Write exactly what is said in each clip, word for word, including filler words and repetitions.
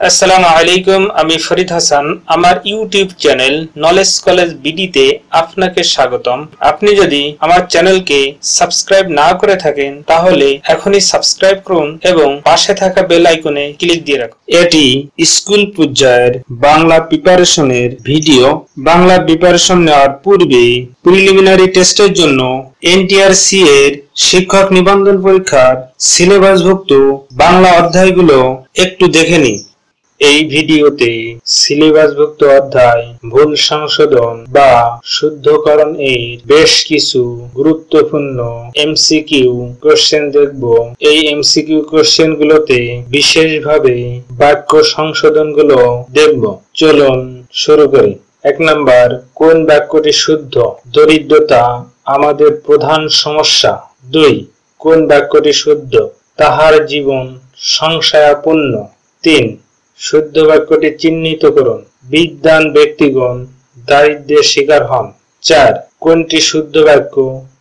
আসসালামু আলাইকুম, আমি ফরিদ হাসান। আমার ইউটিউব চ্যানেল নলেজ কলেজ বিডিতে আপনাকে স্বাগতম। আপনি যদি আমার চ্যানেলকে সাবস্ক্রাইব না করে থাকেন তাহলে এখনই সাবস্ক্রাইব করুন এবং পাশে থাকা বেল আইকনে ক্লিক দিয়ে রাখুন। এটি স্কুল পর্যায়ের বাংলা প্রিপারেশনের ভিডিও। বাংলা প্রিপারেশন নেওয়ার পূর্বে প্রিলিমিনারি টেস্টের জন্য এনটিআরসি এর শিক্ষক নিবন্ধন পরীক্ষার সিলেবাসভুক্ত বাংলা অধ্যায়গুলো একটু দেখে নিন। এই ভিডিওতে সিলেবাসভুক্ত অধ্যায় ভুল সংশোধন বা শুদ্ধকরণ এর বেশ কিছু গুরুত্বপূর্ণ এমসিকিউ কোশ্চেন দেখব। এই এমসিকিউ কোশ্চেন গুলোতে বিশেষভাবে বাক্য সংশোধন গুলো দেখব। চলুন শুরু করি। এক নাম্বার, কোন বাক্যটি শুদ্ধ? দরিদ্রতা আমাদের প্রধান সমস্যা। দুই, কোন বাক্যটি শুদ্ধ? তাহার জীবন সংশয়াপূর্ণ। তিন, শুদ্ধ বাক্যটি চিহ্নিত করুন। বিদ্বান ব্যক্তিগণ দারিদ্র্যের শিকার হন। চার, কোনটি শুদ্ধ বাক্য?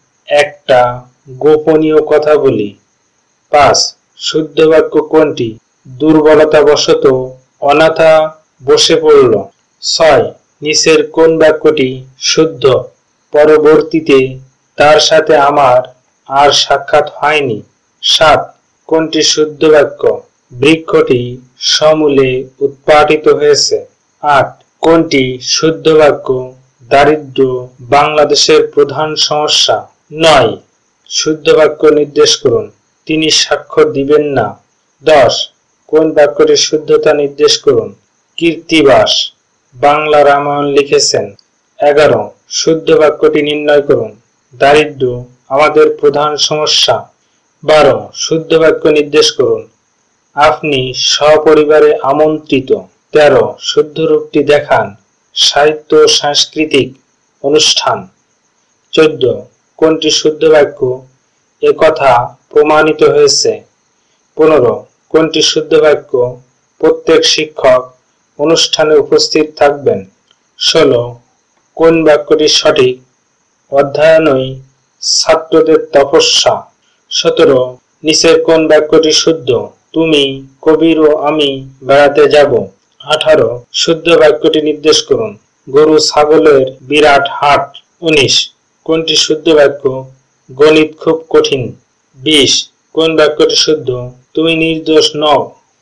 একটা গোপনীয় কথা বলি। পাঁচ, শুদ্ধ বাক্য কোনটি? দুর্বলতা বশত অনাথা বসে পড়ল। ছয়, নিচের কোন বাক্যটি শুদ্ধ? পরবর্তীতে তার সাথে আমার আর সাক্ষাৎ হয়নি। সাত, কোনটি শুদ্ধ বাক্য? বৃক্ষটি সমূলে উৎপাটিত হয়েছে। আট, কোনটি শুদ্ধ বাক্য? দারিদ্র্য বাংলাদেশের প্রধান সমস্যা। নয়, শুদ্ধ বাক্য নির্দেশ করুন। তিনি স্বাক্ষর দিবেন না। দশ, কোন বাক্যটির শুদ্ধতা নির্দেশ করুন। কীর্তিবাস বাংলা রামায়ণ লিখেছেন। এগারো, শুদ্ধ বাক্যটি নির্ণয় করুন। দারিদ্র্য আমাদের প্রধান সমস্যা। বারো, শুদ্ধ বাক্য নির্দেশ করুন। আপনি সপরিবারে আমন্ত্রিত। তেরো, শুদ্ধ রূপটি দেখান। সাহিত্য সাংস্কৃতিক অনুষ্ঠান। চোদ্দ, কোনটি শুদ্ধ বাক্য? একথা প্রমাণিত হয়েছে। পনেরো, কোনটি শুদ্ধ বাক্য? প্রত্যেক শিক্ষক অনুষ্ঠানে উপস্থিত থাকবেন। ষোলো, কোন বাক্যটি সঠিক? অধ্যয়নই ছাত্রদের তপস্যা। সতেরো, নিচের কোন বাক্যটি শুদ্ধ? তুমি, কবির ও আমি বেড়াতে যাব। আঠারো, শুদ্ধ বাক্যটি নির্দেশ করুন। গরু ছাগলের বিরাট হাট। উনিশ, কোনটি শুদ্ধ বাক্য? গণিত খুব কঠিন। বিশ, কোন বাক্যটি শুদ্ধ? তুমি নির্দোষ নও।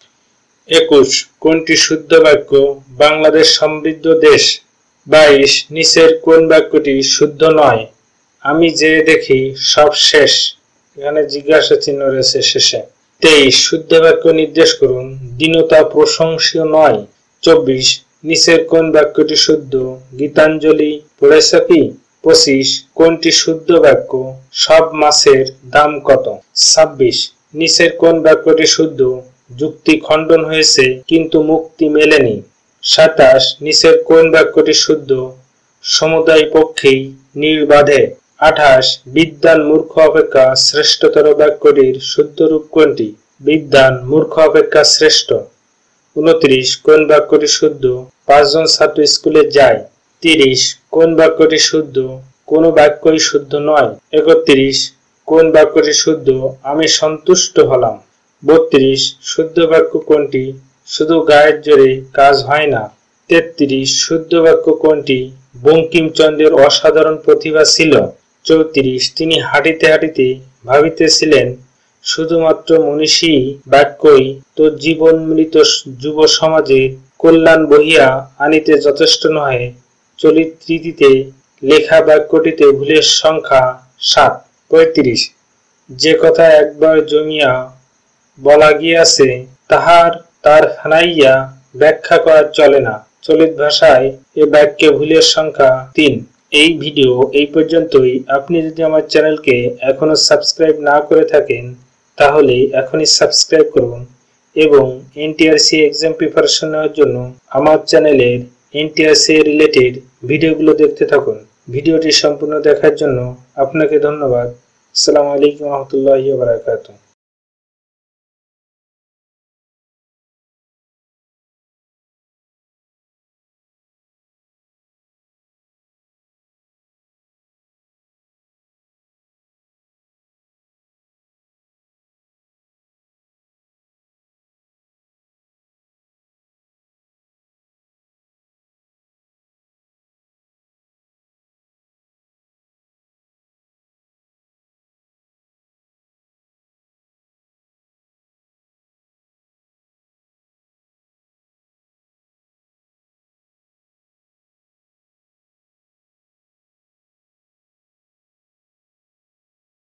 একুশ, কোনটি শুদ্ধ বাক্য? বাংলাদেশ সমৃদ্ধ দেশ। বাইশ, নিচের কোন বাক্যটি শুদ্ধ নয়? আমি যে দেখি সব শেষ। এখানে জিজ্ঞাসা চিহ্ন রয়েছে শেষে। তেইশ, শুদ্ধ বাক্য নির্দেশ করুন। দীনতা প্রশংসনীয় নয়। চব্বিশ, নিচের কোন বাক্যটি শুদ্ধ? গীতাঞ্জলি পড়েছ কি? পঁচিশ, কোনটি শুদ্ধ বাক্য? সব মাছের দাম কত? ছাব্বিশ, নিচের কোন বাক্যটি শুদ্ধ? যুক্তি খণ্ডন হয়েছে কিন্তু মুক্তি মেলেনি। সাতাশ, নিচের কোন বাক্যটি শুদ্ধ? সমুদায় পক্ষেই নির্বাধে। আঠাশ, বিদ্বান মূর্খ অপেক্ষা শ্রেষ্ঠতর বাক্যটির শুদ্ধ রূপ কোনটি? বিদ্বান মূর্খ অপেক্ষা শ্রেষ্ঠ। উনত্রিশ, কোন বাক্যটি শুদ্ধ? পাঁচজন ছাত্র স্কুলে যায়। তিরিশ, কোন বাক্যটি শুদ্ধ? কোন বাক্যই শুদ্ধ নয়। একত্রিশ, কোন বাক্যটি শুদ্ধ? আমি সন্তুষ্ট হলাম। বত্রিশ, শুদ্ধ বাক্য কোনটি? শুধু গায়ের জোরে কাজ হয় না। তেত্রিশ, শুদ্ধ বাক্য কোনটি? বঙ্কিমচন্দ্রের অসাধারণ প্রতিভা ছিল। চৌত্রিশ, তিনি হাঁটিতে হাঁটিতে ভাবিতেছিলেন শুধুমাত্র মনীষী বাক্যই তো জীবন মিলিত যুব সমাজে কল্যাণ বহিয়া আনিতে যথেষ্ট নহে। চলিত রীতিতে লেখা বাক্যটিতে ভুলের সংখ্যা সাত। পঁয়ত্রিশ, যে কথা একবার জমিয়া বলা গিয়াছে তাহার তার ফেনাইয়া ব্যাখ্যা করা চলে না। চলিত ভাষায় এ বাক্যে ভুলের সংখ্যা তিন। এই ভিডিও এই পর্যন্তই। আপনি যদি আমার চ্যানেলকে এখনো সাবস্ক্রাইব না করে থাকেন তাহলে এখনই সাবস্ক্রাইব করুন এবং এনটিআরসি এক্সাম প্রিপারেশন নেওয়ার জন্য আমার চ্যানেলের এনটিআরসি রিলেটেড ভিডিওগুলো দেখতে থাকুন। ভিডিওটি সম্পূর্ণ দেখার জন্য আপনাকে ধন্যবাদ। আসসালামু আলাইকুম ওয়া রাহমাতুল্লাহি ওয়া বারাকাতুহু।